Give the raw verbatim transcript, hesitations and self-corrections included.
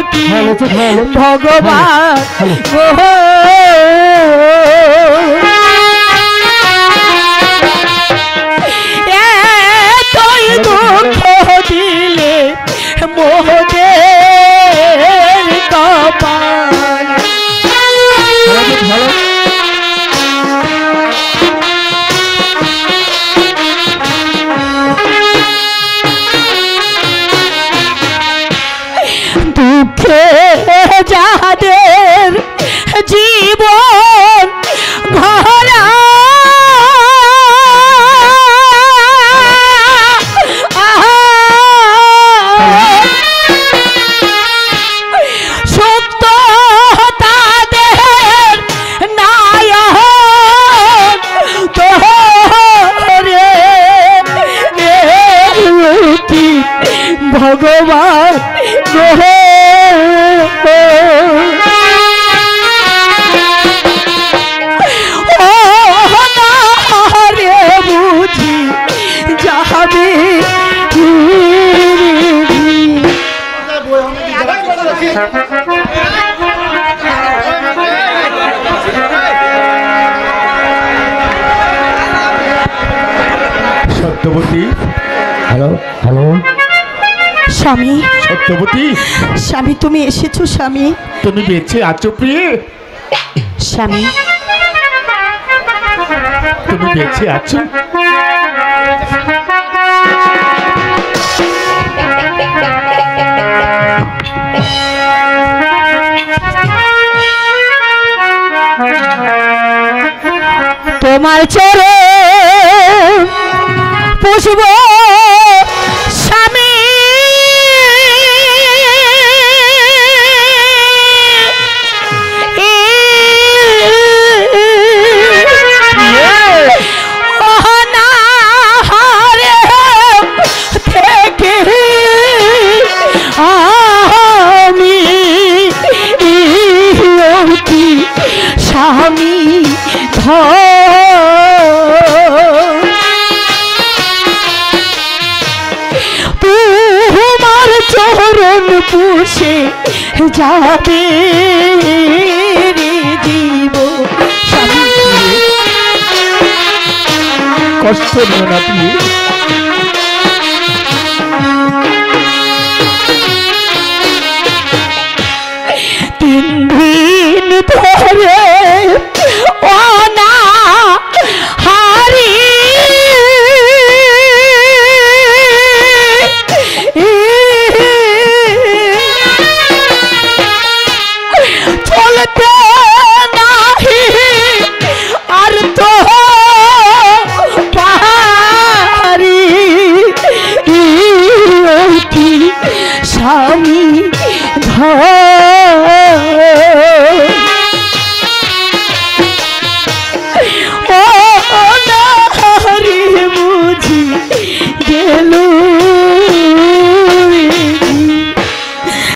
কি ভগবান এতই দুঃখ দিলে মোদের কপাল। দুঃখে যাদের জীবন ভরা সুক্ত তাদের নায়ক তোরে কি ভগবান বুঝি যাবে সত্যবতী। হ্যালো হ্যালো স্বামী। সত্যবতী স্বামী তুমি এসেছো স্বামী? তুমি বেঁচে আছো প্রিয়ে? স্বামী তুমি বেঁচে আছো? তোমার চরণ পুষব স্বামী, অনাহারে থেকে আমি স্বামী তোমার চরণ পুষে যাবে জীব। কষ্ট নিও না প্রিয়ে। তিন দিন ধরে অনাহারি চলতে নাহি আর তো পারি স্বামী ধর